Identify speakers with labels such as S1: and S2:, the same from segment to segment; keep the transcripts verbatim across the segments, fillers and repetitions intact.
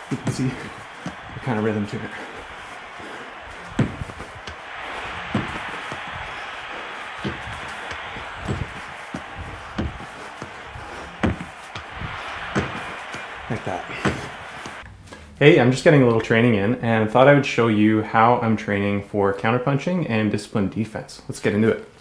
S1: You can see the kind of rhythm to it. Like that. Hey, I'm just getting a little training in and thought I would show you how I'm training for counterpunching and disciplined defense. Let's get into it.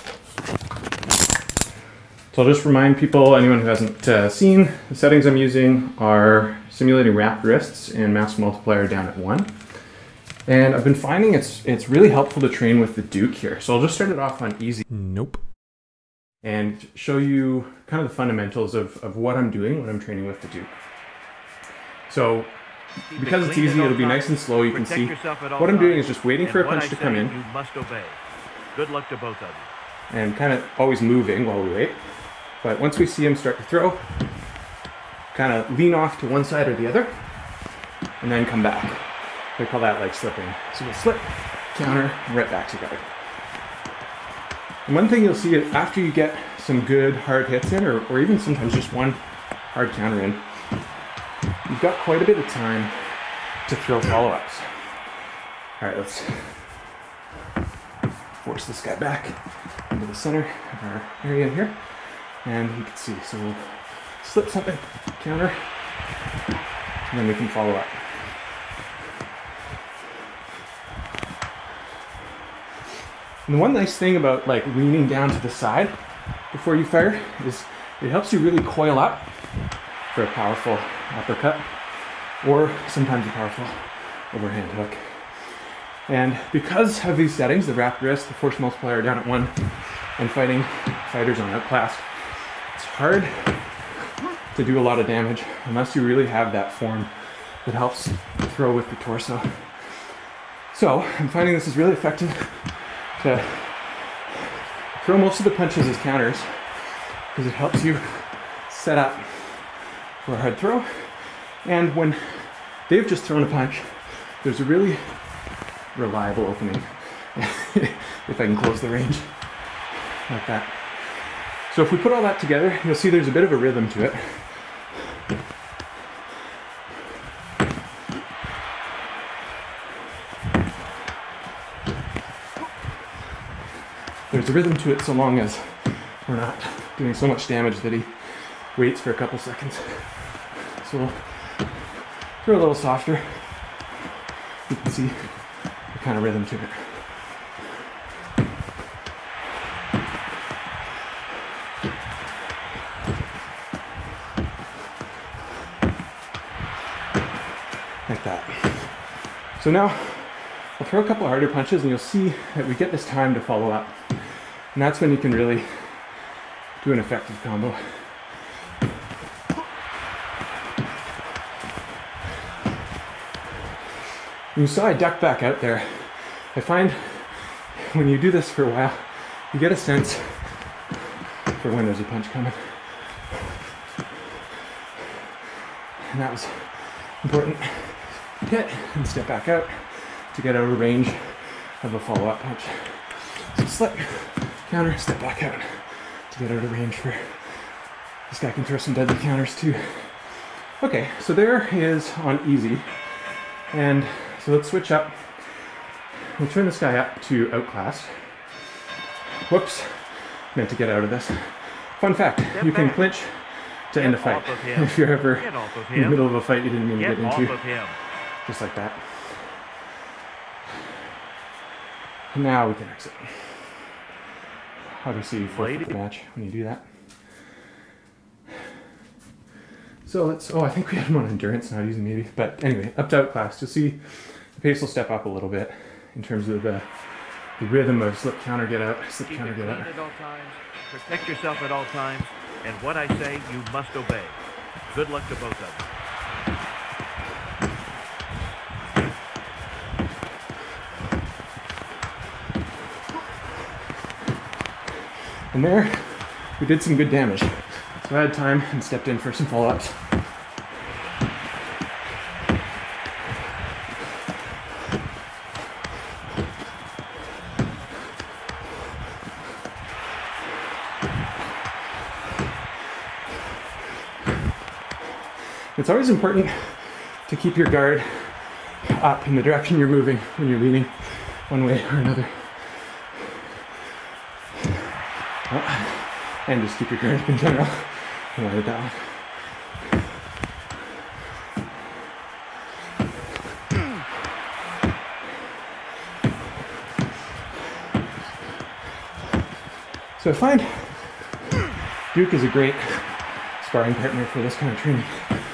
S1: So I'll just remind people, anyone who hasn't uh, seen, the settings I'm using are simulating wrapped wrists and mass multiplier down at one. And I've been finding it's it's really helpful to train with the Duke here. So I'll just start it off on easy. Nope. And show you kind of the fundamentals of, of what I'm doing when I'm training with the Duke. So because it's easy, it'll be nice and slow. You can see what I'm doing is just waiting for a punch to come in.
S2: You must obey. Good luck to both of you.
S1: And kind of always moving while we wait. But once we see him start to throw, kind of lean off to one side or the other, and then come back. We call that like slipping. So we'll slip, counter, and right back together. And one thing you'll see after you get some good hard hits in, or, or even sometimes just one hard counter in, you've got quite a bit of time to throw follow-ups. All right, let's force this guy back into the center of our area here. And you can see, so we'll slip something, counter, and then we can follow up. And the one nice thing about like leaning down to the side before you fire is it helps you really coil up for a powerful uppercut or sometimes a powerful overhand hook. And because of these settings, the wrapped wrist, the force multiplier down at one, and fighting fighters on outclassed, it's hard to do a lot of damage unless you really have that form that helps throw with the torso. So I'm finding this is really effective to throw most of the punches as counters because it helps you set up for a hard throw. And when they've just thrown a punch, there's a really reliable opening if I can close the range like that. So if we put all that together, you'll see there's a bit of a rhythm to it. There's a rhythm to it so long as we're not doing so much damage that he waits for a couple seconds. So we'll throw a little softer. You can see the kind of rhythm to it. Like that. So now I'll throw a couple harder punches and you'll see that we get this time to follow up. And that's when you can really do an effective combo. You saw I ducked back out there. I find when you do this for a while, you get a sense for when there's a punch coming. And that was important. Hit and step back out to get out of range of a follow-up punch. So slip, counter, step back out to get out of range for this guy can throw some deadly counters too. Okay, so there is on easy. And so let's switch up. We'll turn this guy up to outclassed. Whoops, meant to get out of this. Fun fact, you can clinch to end a fight. If you're ever in the middle of a fight you didn't mean to get into. Just like that. Now we can exit. Obviously you forfeit the match when you do that. So let's, oh I think we had him on endurance, not easy maybe. But anyway, up to outclassed. You'll see the pace will step up a little bit in terms of the, the rhythm of slip, counter, get out, slip,
S2: Keep
S1: counter, get out.
S2: at all times. Protect yourself at all times. And what I say, you must obey. Good luck to both of you.
S1: And there, we did some good damage. So I had time and stepped in for some follow-ups. It's always important to to keep your guard up in the direction you're moving when you're leaning one way or another. Oh, and just keep your guard up in general. I wanted that one. So I find Duke is a great sparring partner for this kind of training.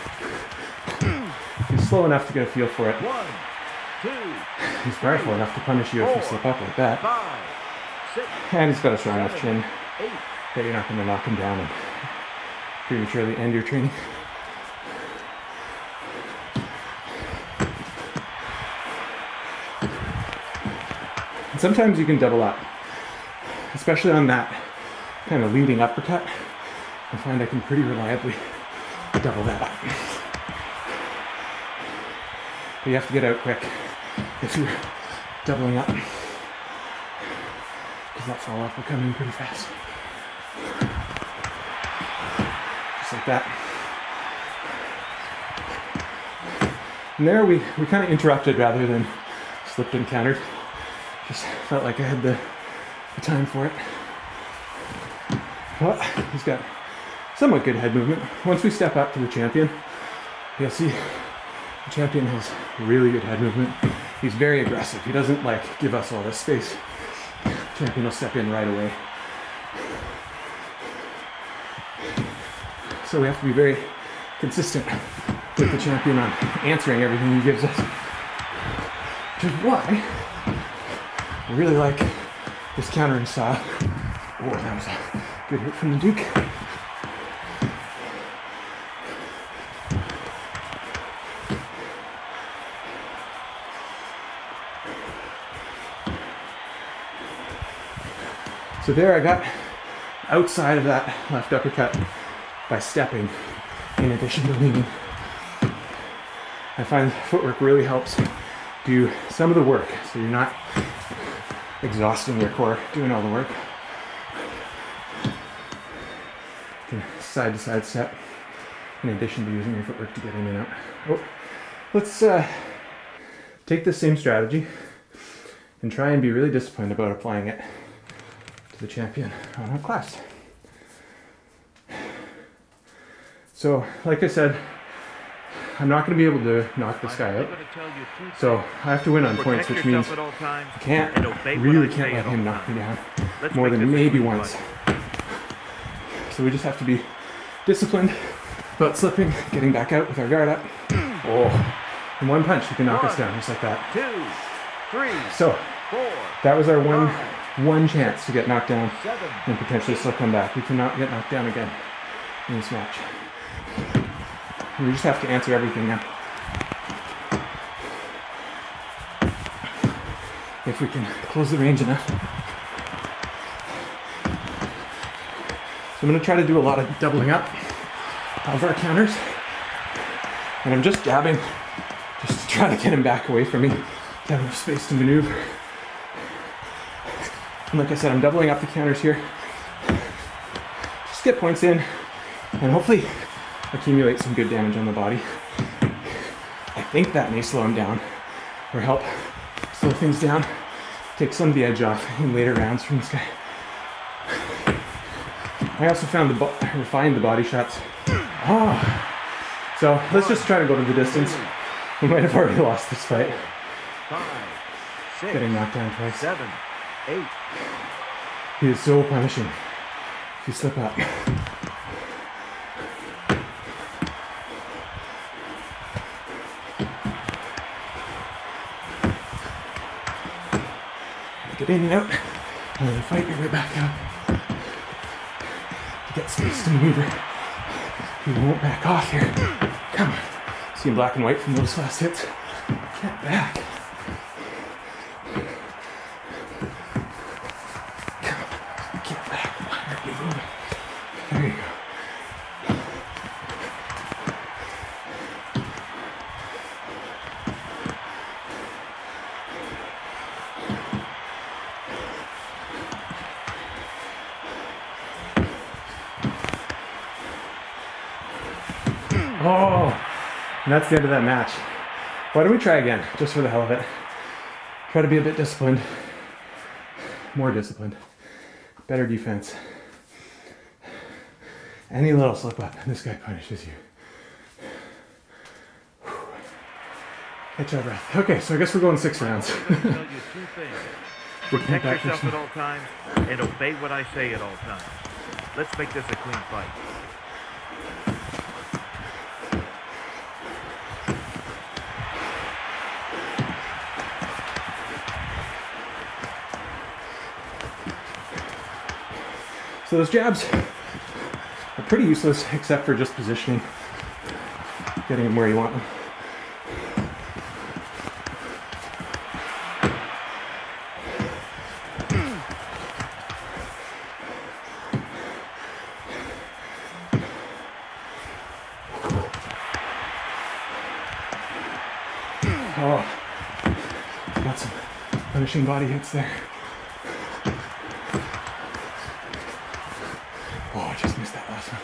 S1: He's slow enough to get a feel for it.
S2: One, two,
S1: He's powerful enough to punish you if you slip up like that.
S2: five, six,
S1: And he's got a strong enough chin
S2: eight.
S1: that you're not going to knock him down and prematurely end your training. And sometimes you can double up, especially on that kind of leading uppercut. I find I can pretty reliably double that up. But you have to get out quick if you're doubling up, because that follow up will come in pretty fast. Just like that. And there we, we kind of interrupted rather than slipped and countered. Just felt like I had the, the time for it. Well, he's got somewhat good head movement. Once we step up to the champion, you'll see the champion has really good head movement. He's very aggressive. He doesn't like give us all this space. The champion will step in right away. So we have to be very consistent with the champion on answering everything he gives us. Which is why I really like this countering style. Oh, that was a good hit from the Duke. So there I got outside of that left uppercut by stepping in addition to leaning. I find footwork really helps do some of the work, so you're not exhausting your core doing all the work. You can side to side step in addition to using your footwork to get in and out. Oh, let's uh, take this same strategy and try and be really disciplined about applying it to the champion on our class. So, like I said, I'm not going to be able to knock this guy out. So I have to win on points, which means I can't, really can't let him knock me down more than maybe once. So we just have to be disciplined about slipping, getting back out with our guard up. Oh, in one punch he can knock us down just like that.
S2: Two, three,
S1: so
S2: four,
S1: that was our one,
S2: five,
S1: one chance to get knocked down
S2: seven,
S1: and potentially still come back. We cannot get knocked down again in this match. We just have to answer everything now. If we can close the range enough. So I'm going to try to do a lot of doubling up of our counters. And I'm just dabbing, just to try to get him back away from me, to have enough space to maneuver. And like I said, I'm doubling up the counters here. Just get points in, and hopefully accumulate some good damage on the body. I think that may slow him down, or help slow things down, take some of the edge off in later rounds from this guy. I also found the bo- refined the body shots. Oh. So let's just try to go to the distance. We might have already lost this fight.
S2: five, six,
S1: Getting knocked down twice.
S2: seven, eight.
S1: He is so punishing if you slip up. Get in and out, and then fight your way back up. To get space to maneuver. He won't back off here. Come on. See him black and white from those last hits. Get back. Come on. Get back. Why aren't you moving? There you go. Oh, And that's the end of that match. Why don't we try again, just for the hell of it? Try to be a bit disciplined. More disciplined. Better defense. Any little slip up, and this guy punishes you. Catch our breath. Okay, so I guess we're going six rounds.
S2: I'm going to tell you two things. Protect yourself at all times and obey what I say at all times. Let's make this a clean fight.
S1: So those jabs are pretty useless except for just positioning, getting them where you want them. Oh, got some punishing body hits there. Oh, I just missed that last one.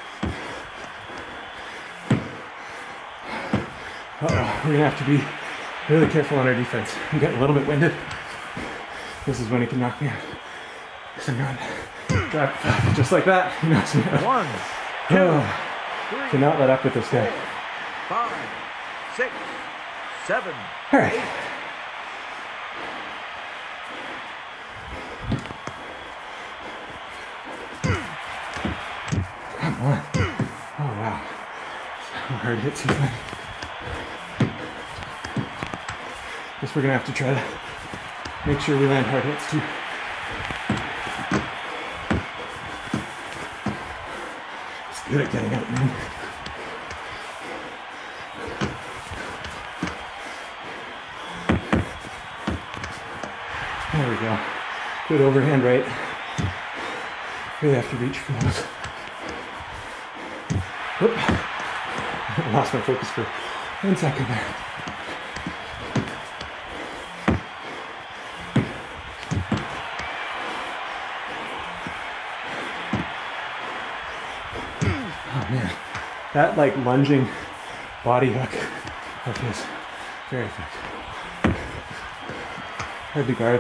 S1: Uh-oh, we're gonna have to be really careful on our defense. I'm getting a little bit winded. This is when he can knock me out. Yes, I'm not. Drop, just like that. He knocks me out.
S2: One, two,
S1: Oh,
S2: three,
S1: cannot let up with this guy.
S2: five, six, seven.
S1: All right. Come on. Oh, wow. Some hard hits he's landing. Guess we're gonna have to try to make sure we land hard hits too. He's good at getting out, man. There we go. Good overhand right. Really have to reach for those. Whoop. I lost my focus for one second there. Oh man. That like lunging body hook of his, very effective. Hard to guard.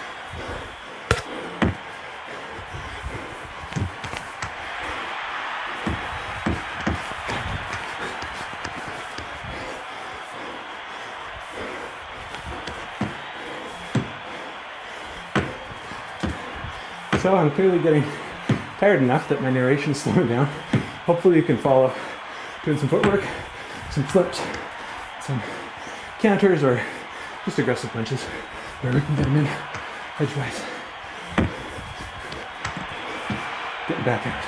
S1: So I'm clearly getting tired enough that my narration's slowing down. Hopefully you can follow doing some footwork, some flips, some counters, or just aggressive punches where we can get them in edgewise. Getting back out.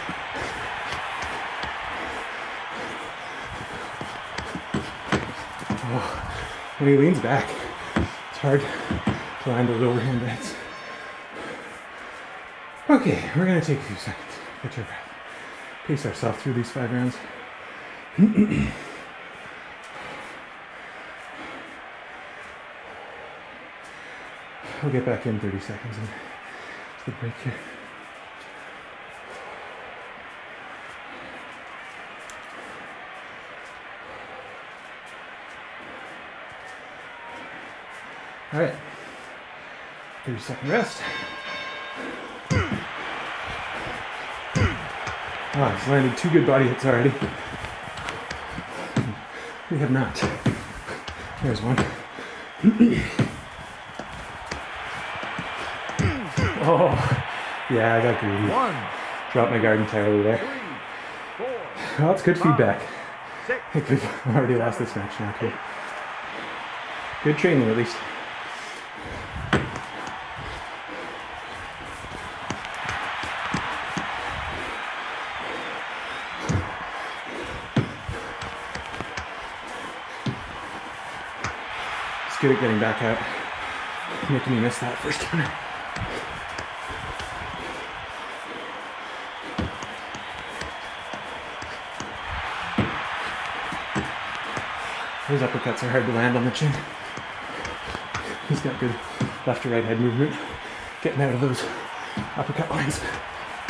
S1: Oh, when he leans back, it's hard to land those overhand rights. Okay, we're gonna take a few seconds. Catch our breath. Pace ourselves through these five rounds. We'll get back in thirty seconds and take a break here. All right, thirty second rest. Oh, he's landed two good body hits already. We have not. There's one. Oh, yeah, I got greedy.
S2: One,
S1: Dropped my guard entirely there.
S2: three, four,
S1: Well, it's good
S2: five,
S1: feedback.
S2: six,
S1: I think we've already lost this match now, too. Good training, at least. It's good at getting back out, making me miss that first time. Those uppercuts are hard to land on the chin. He's got good left to right head movement, getting out of those uppercut lines.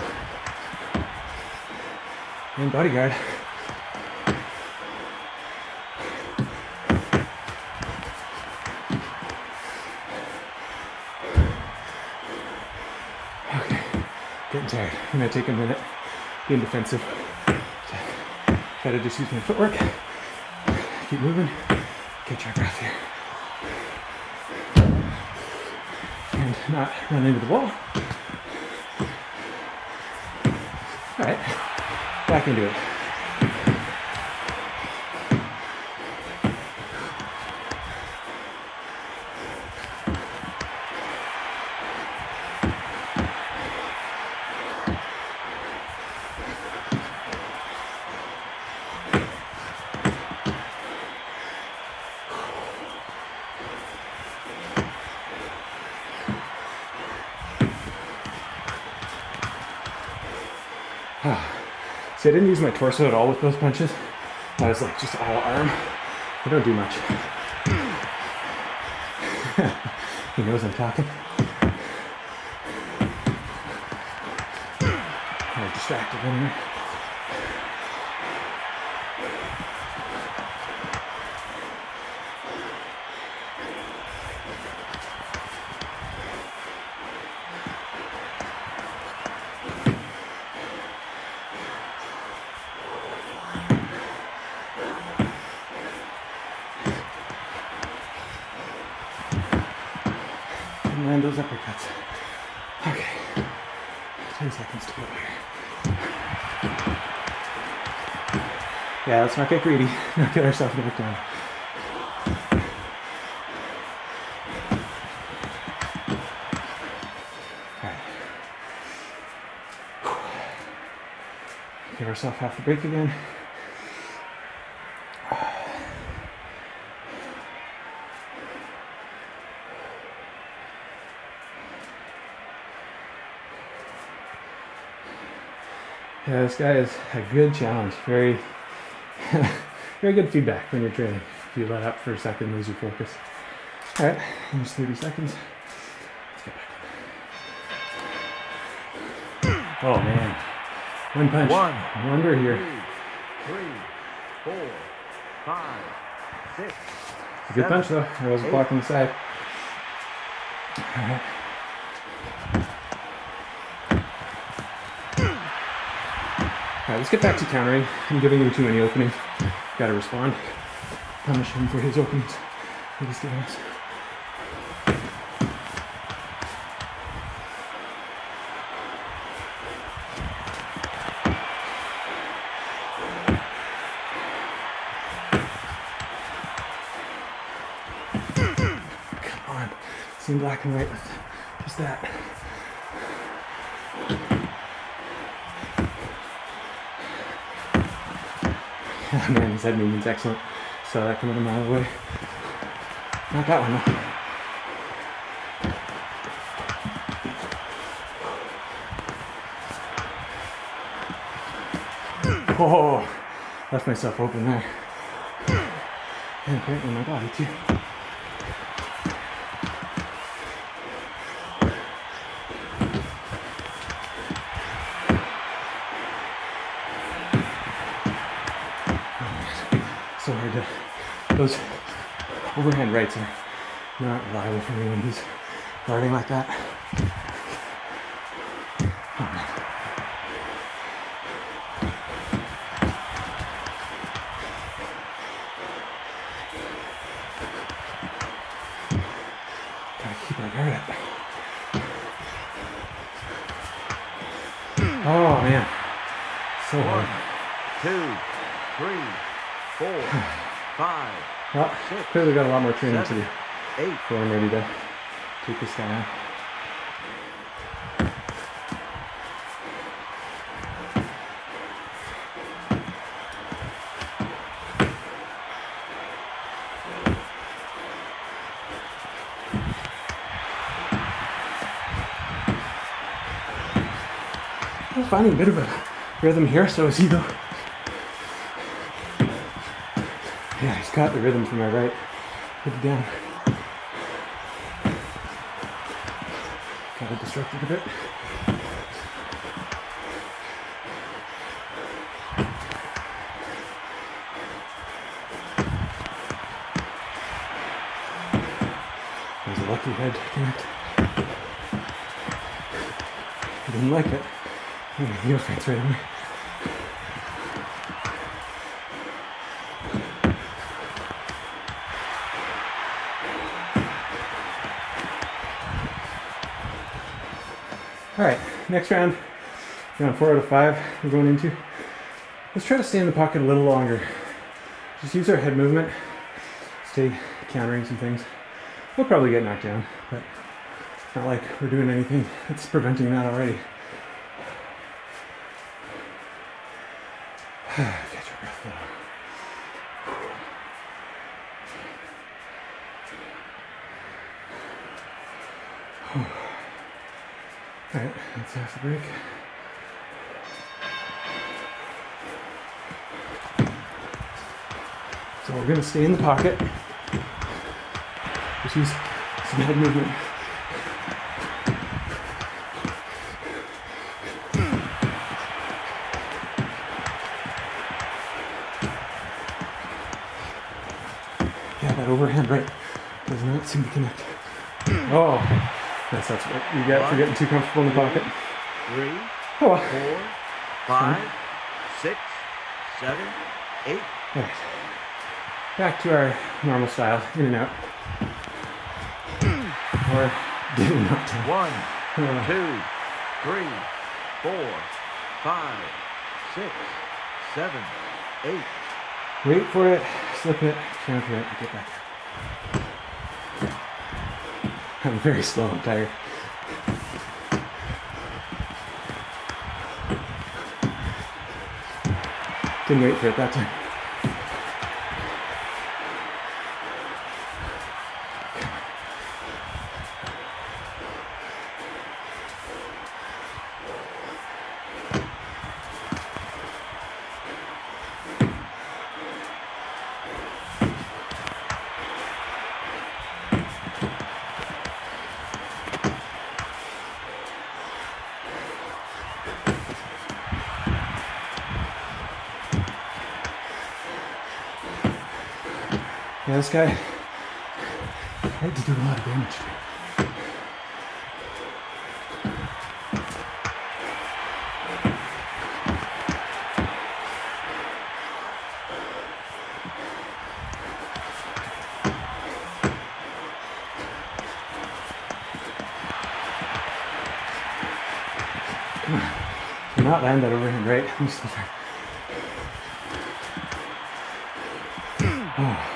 S1: And bodyguard. I'm tired. I'm gonna take a minute being defensive. Try to just use my footwork. Keep moving. Catch our breath here. And not run into the wall. Alright. Back into it. See, I didn't use my torso at all with those punches. I was like just all arm. I don't do much. He knows I'm talking. I'm distracted anyway. Land those uppercuts. Okay. ten seconds to go here. Yeah, let's not get greedy. Not get ourselves back down. Alright. Give ourselves half the break again. Yeah, this guy is a good challenge. Very, very good feedback when you're training. If you let up for a second, lose your focus. All right, just thirty seconds. Let's get back. Oh man, one punch.
S2: One.
S1: Wonder here.
S2: Two, three, four, five, six.
S1: A good punch though. I wasn't blocking the side. All right. Alright, let's get back to countering. I'm giving him too many openings. Gotta respond. Punish him for his openings that he's giving us. Come on. See in black and white with just that. Oh man, his head movement's excellent. Saw that coming a mile away. Not that one though. Oh, left myself open there. And apparently my body too. So hard to, those overhand rights are not reliable for me when he's guarding like that. Oh man. Gotta keep our guard up. Oh man. So hard.
S2: Two, three, four, five,
S1: Well,
S2: six,
S1: clearly got a lot more training
S2: seven,
S1: to do
S2: eight.
S1: before I'm ready to take this guy on. I'm finding a bit of a rhythm here, so is he though. Yeah, he's got the rhythm from my right. Put it down. Got to disrupt it a bit. There's a lucky head to connect. He didn't like it. Yeah, heel feints right away. All right, next round, round four out of five we're going into. Let's try to stay in the pocket a little longer. Just use our head movement, stay countering some things. We'll probably get knocked down, but it's not like we're doing anything that's preventing that already. Catch your breath though. All right, let's have the break. So we're gonna stay in the pocket. Just use some head movement. Yeah, that overhand right does not seem to connect. Oh. Yes, that's what you get for getting too comfortable in the pocket.
S2: Three,
S1: Oh, well.
S2: four, five, six, seven, eight.
S1: All right. Back to our normal style, in and out. Or getting knocked down.
S2: One,
S1: Uh,
S2: two, three, four, five, six, seven, eight.
S1: Wait for it, slip it, counter it, and get back up. I'm very slow, I'm tired. Didn't wait for it that time. Yeah, this guy tried to do a lot of damage to me. Come on. Do not land that overhand right. Let me still try. Oh.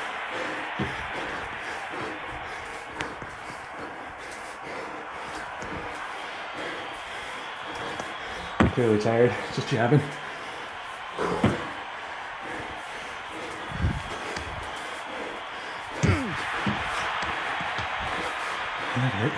S1: Clearly tired, just jabbing. That hurt.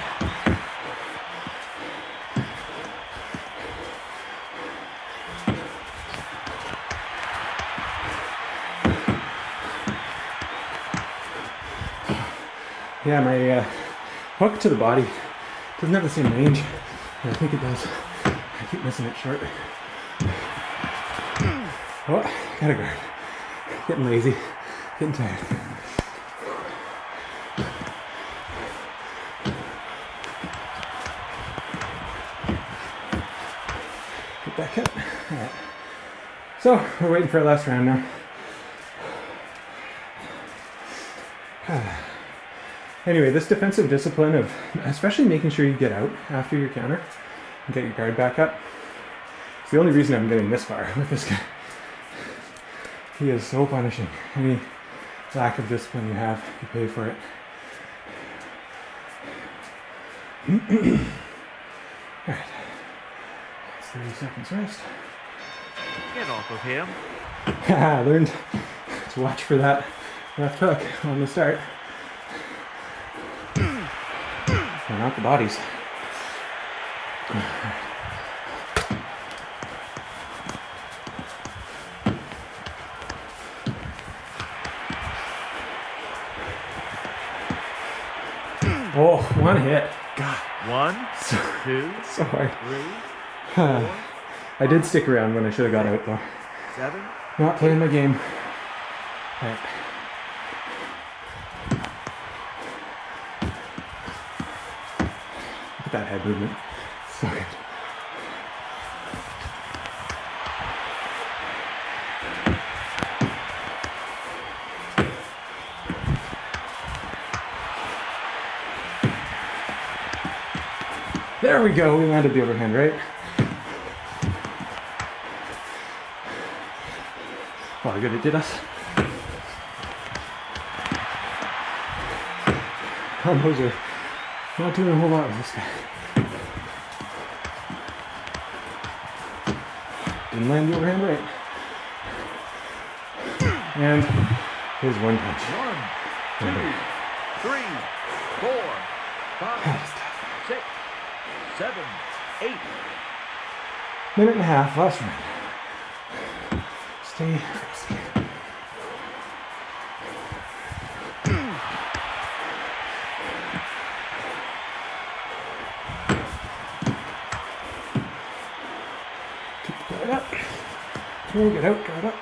S1: Yeah, my uh, hook to the body doesn't have the same range that I think it does. I keep missing it short. Oh, gotta guard. Getting lazy, getting tired. Get back up. All right. So we're waiting for our last round now. Anyway, this defensive discipline of especially making sure you get out after your counter and get your guard back up. It's the only reason I'm getting this far with this guy. He is so punishing. Any lack of discipline you have, you pay for it. Alright. That's thirty seconds rest.
S2: Get off of him.
S1: I learned to watch for that left hook on the start. And not the bodies. Oh, one hit. God.
S2: One,
S1: So,
S2: two,
S1: so hard.
S2: three, four,
S1: I did stick around when I should have got out though.
S2: seven.
S1: Not playing my game. All right. Look at that head movement. So good. There we go, we landed the overhand right. Oh, good, it did us. Combos are not doing a whole lot with this guy. Didn't land the overhand right. And here's one punch.
S2: One, two, three, four, five, six, seven, eight.
S1: Minute and a half, last round. Stay crazy. Keep the guard up. Okay, get out, guard up.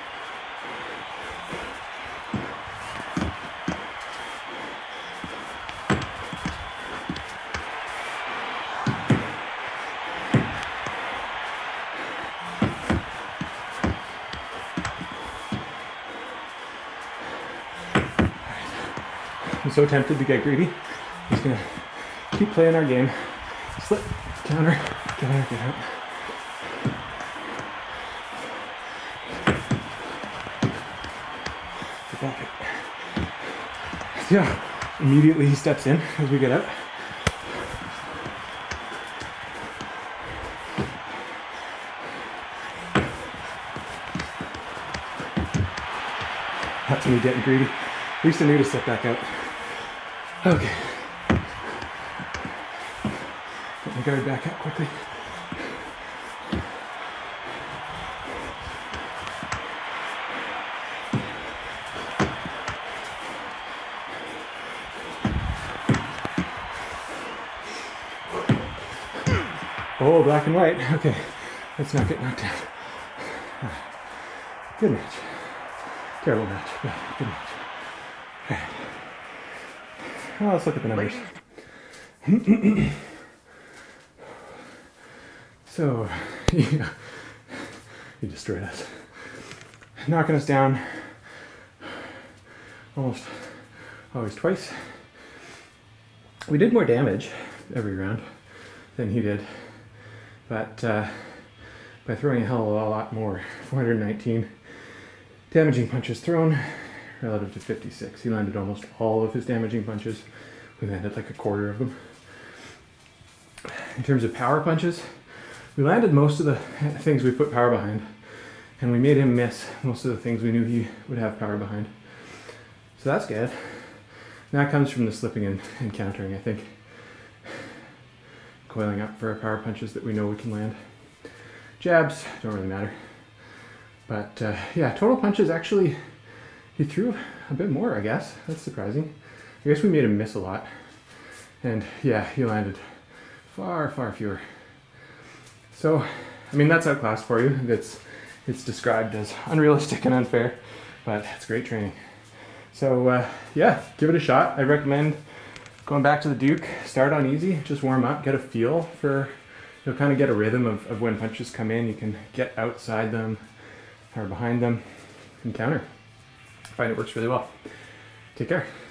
S1: I'm so tempted to get greedy. I'm just gonna keep playing our game. Slip, counter, counter, get out. Get back up. Yeah, immediately he steps in as we get out. That's me getting greedy. At least I knew to step back out. Okay. Get my guard back up quickly. Oh, black and white. Okay. Let's not get knocked down. Good match. Terrible match, but good match. Okay. Well, let's look at the numbers. So, yeah, he destroyed us. Knocking us down almost always twice. We did more damage every round than he did, but uh, by throwing a hell of a lot more, four hundred nineteen damaging punches thrown relative to fifty-six. He landed almost all of his damaging punches. We landed like a quarter of them. In terms of power punches, we landed most of the things we put power behind, and we made him miss most of the things we knew he would have power behind. So that's good. And that comes from the slipping and, and countering, I think. Coiling up for our power punches that we know we can land. Jabs don't really matter. But uh, yeah, total punches actually, he threw a bit more, I guess. That's surprising. I guess we made him miss a lot. And yeah, he landed far, far fewer. So, I mean, that's outclassed for you. It's, it's described as unrealistic and unfair, but it's great training. So uh, yeah, give it a shot. I recommend going back to the Duke, start on easy, just warm up, get a feel for, you'll kind of get a rhythm of, of when punches come in. You can get outside them or behind them and counter. I find it works really well. Take care.